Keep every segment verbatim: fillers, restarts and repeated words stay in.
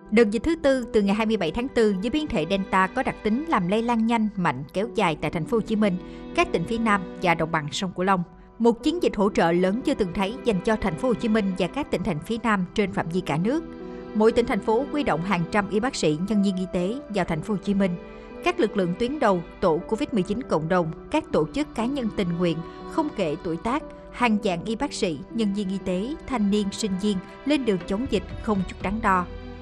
Đợt dịch thứ tư từ ngày hai mươi bảy tháng tư với biến thể Delta có đặc tính làm lây lan nhanh, mạnh, kéo dài tại thành phố Hồ Chí Minh, các tỉnh phía Nam và đồng bằng sông Cửu Long. Một chiến dịch hỗ trợ lớn chưa từng thấy dành cho thành phố Hồ Chí Minh và các tỉnh thành phía Nam trên phạm vi cả nước. Mỗi tỉnh thành phố huy động hàng trăm y bác sĩ, nhân viên y tế vào thành phố Hồ Chí Minh. Các lực lượng tuyến đầu, tổ covid mười chín cộng đồng, các tổ chức cá nhân tình nguyện, không kể tuổi tác, hàng vạn y bác sĩ, nhân viên y tế, thanh niên, sinh viên lên đường chống dịch không chút đắn đo.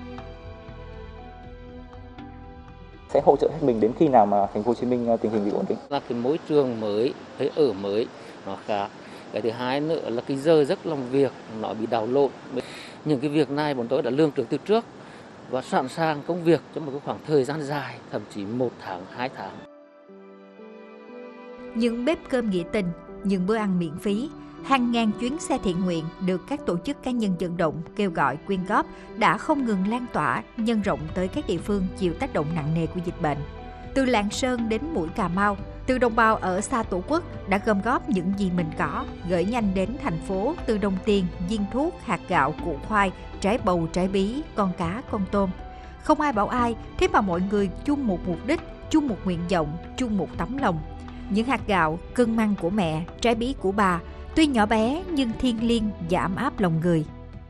Sẽ hỗ trợ hết mình đến khi nào mà thành phố Hồ Chí Minh tình hình bị ổn định. Là cái môi trường mới, cái ở mới nó khác. Cái thứ hai nữa là cái giờ giấc làm việc nó bị đảo lộn. Những cái việc này bọn tôi đã lường trước từ trước và sẵn sàng công việc trong một cái khoảng thời gian dài, thậm chí một tháng, hai tháng. Những bếp cơm nghĩa tình, những bữa ăn miễn phí, hàng ngàn chuyến xe thiện nguyện được các tổ chức cá nhân vận động, kêu gọi quyên góp đã không ngừng lan tỏa, nhân rộng tới các địa phương chịu tác động nặng nề của dịch bệnh. Từ Lạng Sơn đến mũi Cà Mau, từ đồng bào ở xa Tổ quốc đã gom góp những gì mình có, gửi nhanh đến thành phố từ đồng tiền, viên thuốc, hạt gạo, củ khoai, trái bầu, trái bí, con cá, con tôm. Không ai bảo ai, thế mà mọi người chung một mục đích, chung một nguyện vọng, chung một tấm lòng. Những hạt gạo, cơm măng của mẹ, trái bí của bà, tuy nhỏ bé nhưng thiêng liêng và ấm áp lòng người.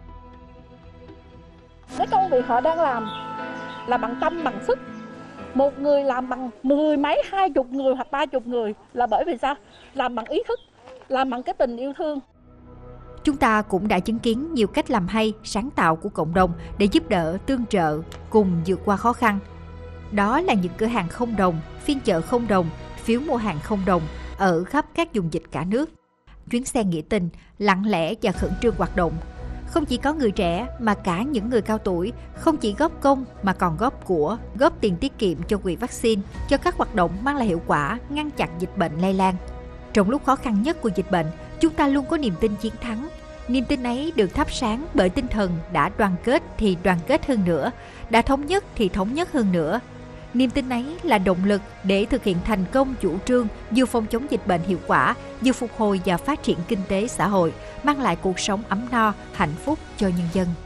Cái công việc họ đang làm là bằng tâm, bằng sức. Một người làm bằng mười mấy, hai chục người hoặc ba chục người là bởi vì sao? Làm bằng ý thức, làm bằng cái tình yêu thương. Chúng ta cũng đã chứng kiến nhiều cách làm hay, sáng tạo của cộng đồng để giúp đỡ, tương trợ, cùng vượt qua khó khăn. Đó là những cửa hàng không đồng, phiên chợ không đồng, phiếu mua hàng không đồng ở khắp các vùng dịch cả nước. Chuyến xe nghĩa tình lặng lẽ và khẩn trương hoạt động. Không chỉ có người trẻ mà cả những người cao tuổi, không chỉ góp công mà còn góp của, góp tiền tiết kiệm cho quỹ vaccine, cho các hoạt động mang lại hiệu quả ngăn chặn dịch bệnh lây lan. Trong lúc khó khăn nhất của dịch bệnh, chúng ta luôn có niềm tin chiến thắng. Niềm tin ấy được thắp sáng bởi tinh thần đã đoàn kết thì đoàn kết hơn nữa, đã thống nhất thì thống nhất hơn nữa. Niềm tin ấy là động lực để thực hiện thành công chủ trương vừa phòng chống dịch bệnh hiệu quả, vừa phục hồi và phát triển kinh tế xã hội, mang lại cuộc sống ấm no, hạnh phúc cho nhân dân.